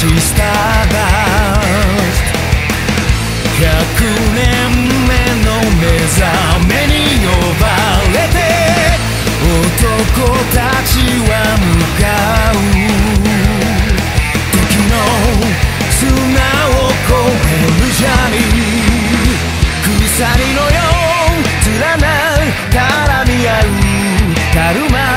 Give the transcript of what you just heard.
しスターダスト100年目の目覚めに呼ばれて男たちは向かう時の砂を越えるジャーニー鎖のよう連な絡み合うカルマ